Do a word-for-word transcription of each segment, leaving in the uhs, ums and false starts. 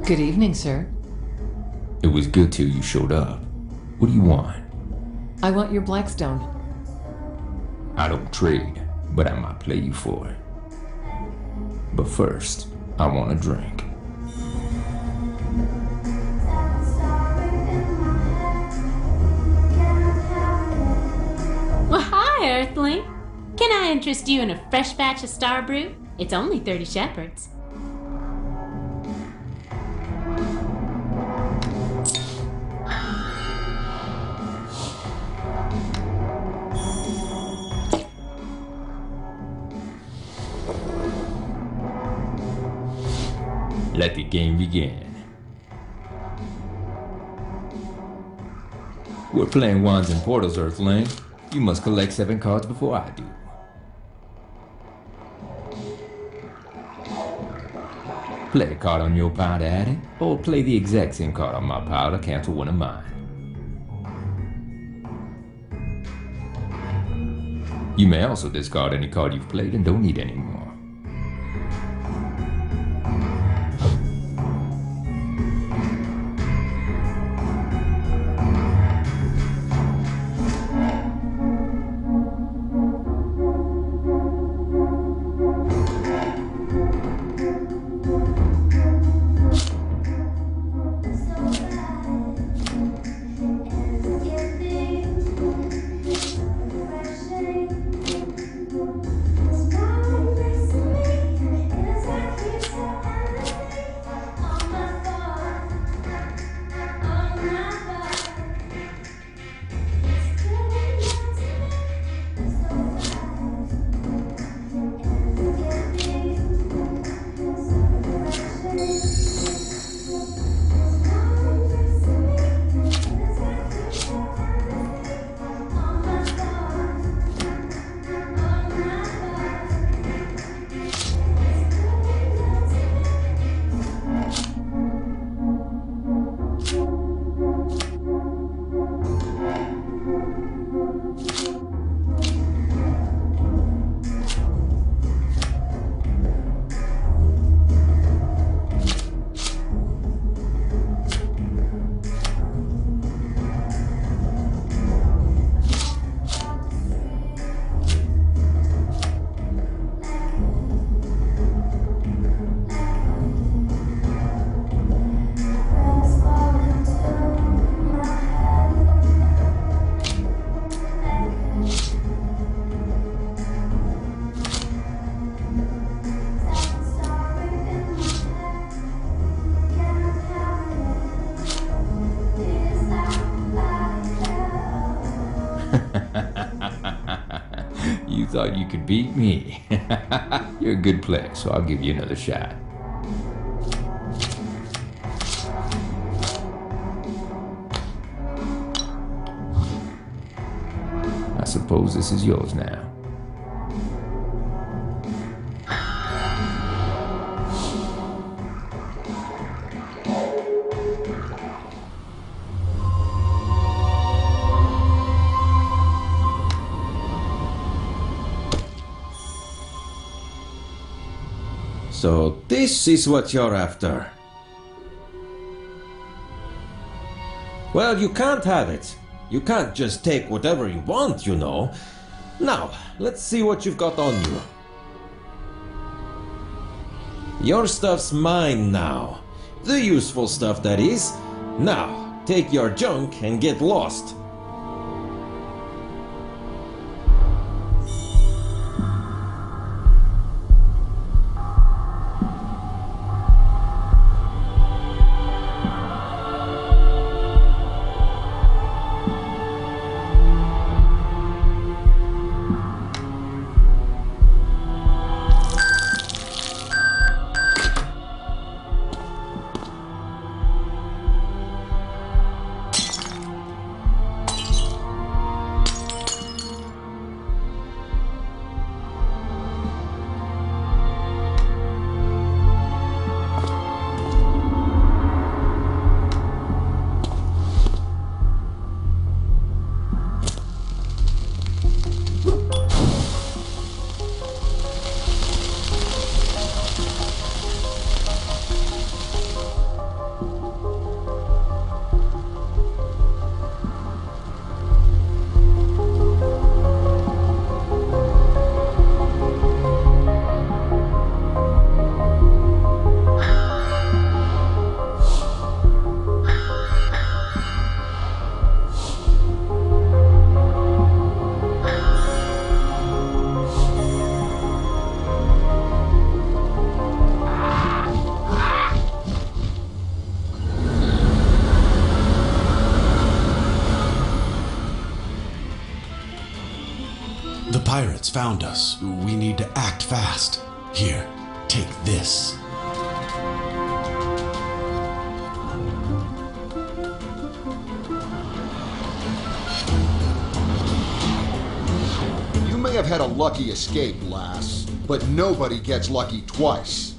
Good evening, sir. It was good till you showed up. What do you want? I want your Blackstone. I don't trade, but I might play you for it. But first, I want a drink. Well, hi, Earthling. Can I interest you in a fresh batch of Star Brew? It's only thirty shepherds. Let the game begin. We're playing Wands and Portals, Earthling. You must collect seven cards before I do. Play a card on your pile to add it, or play the exact same card on my pile to cancel one of mine. You may also discard any card you've played and don't need anymore. You thought you could beat me? You're a good player, so I'll give you another shot. I suppose this is yours now. So this is what you're after. Well, you can't have it. You can't just take whatever you want, you know. Now, let's see what you've got on you. Your stuff's mine now. The useful stuff, that is. Now, take your junk and get lost. It's found us. We need to act fast. Here, take this. You may have had a lucky escape, lass, but nobody gets lucky twice.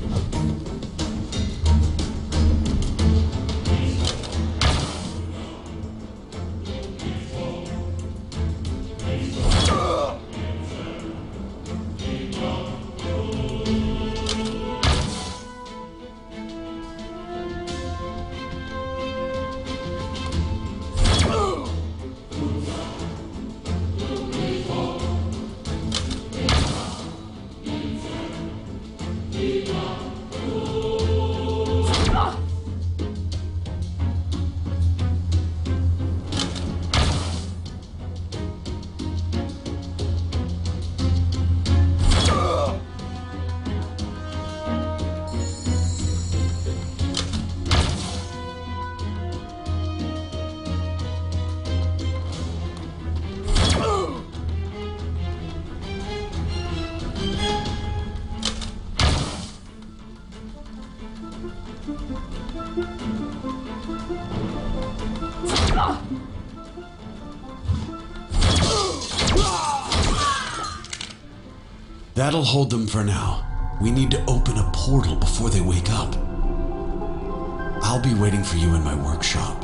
That'll hold them for now. We need to open a portal before they wake up. I'll be waiting for you in my workshop.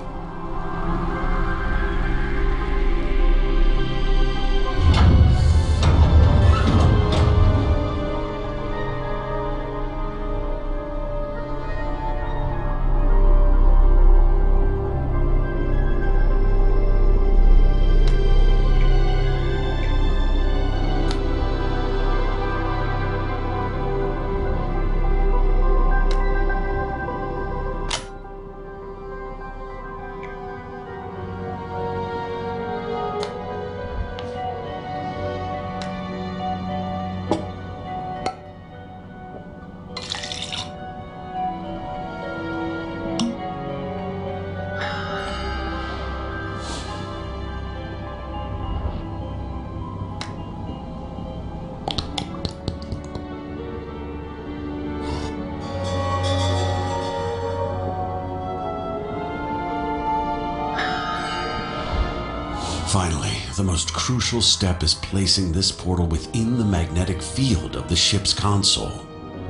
Finally, the most crucial step is placing this portal within the magnetic field of the ship's console.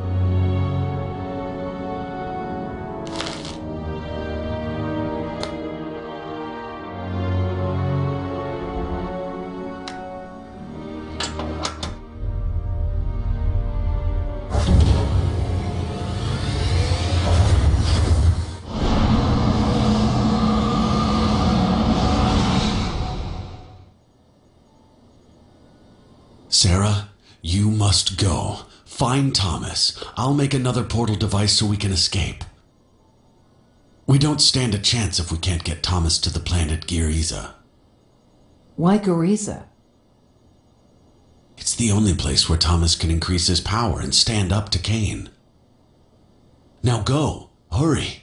Sarah, you must go. Find Thomas. I'll make another portal device so we can escape. We don't stand a chance if we can't get Thomas to the planet Giriza. Why Goriza? It's the only place where Thomas can increase his power and stand up to Cain. Now go. Hurry.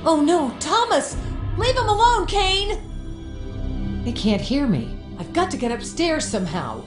Oh no, Thomas! Leave him alone, Kane! They can't hear me. I've got to get upstairs somehow.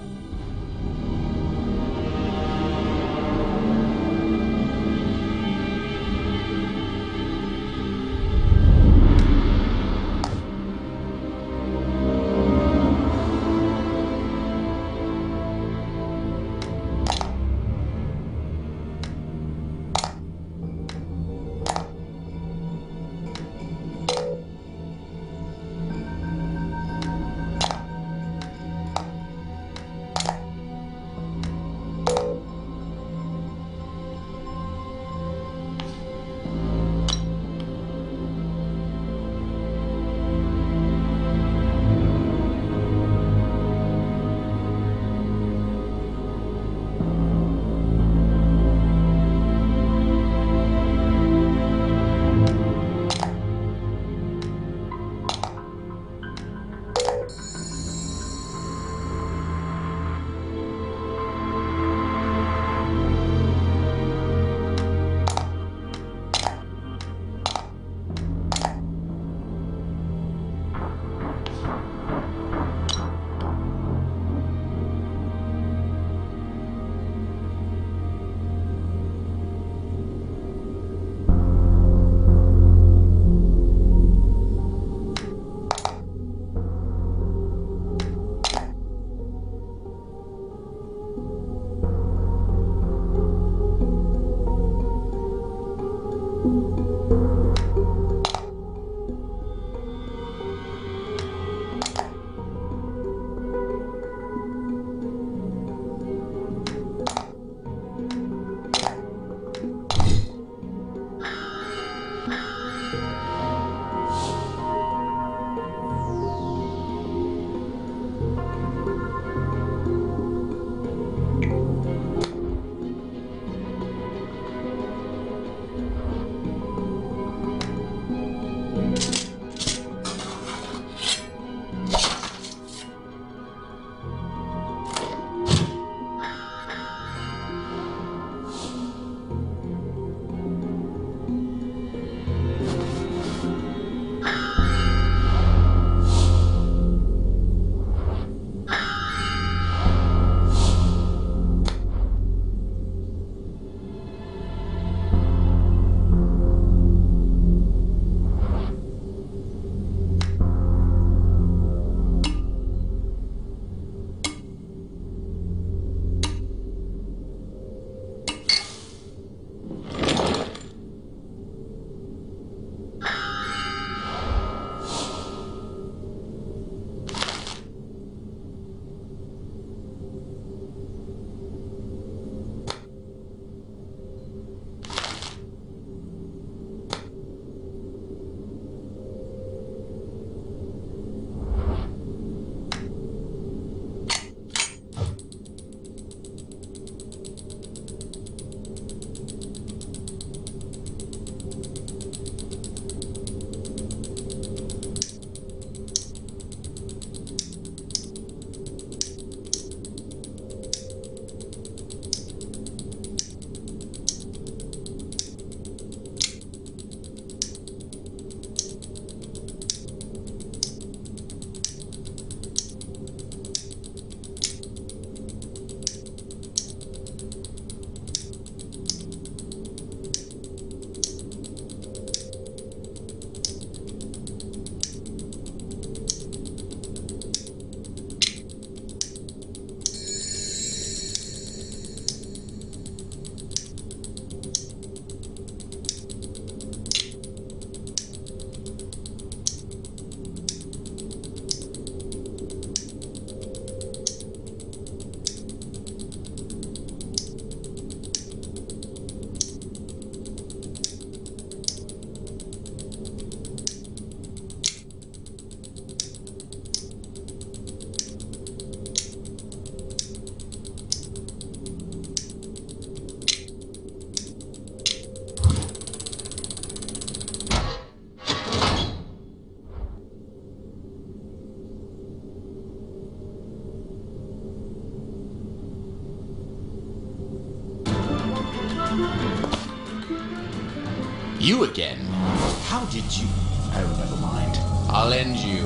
You again. How did you... Oh, never mind. I'll end you.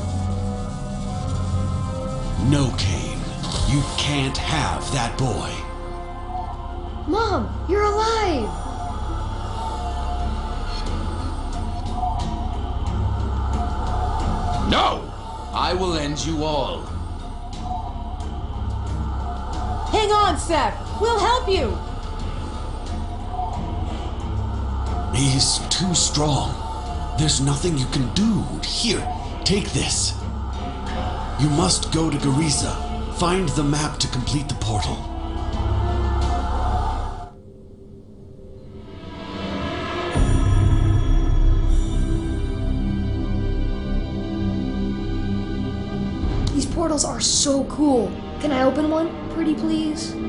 No, Cain. You can't have that boy. Mom, you're alive! No! I will end you all. Hang on, Seth! We'll help you! He's too strong. There's nothing you can do. Here, take this. You must go to Gariza. Find the map to complete the portal. These portals are so cool. Can I open one, pretty please?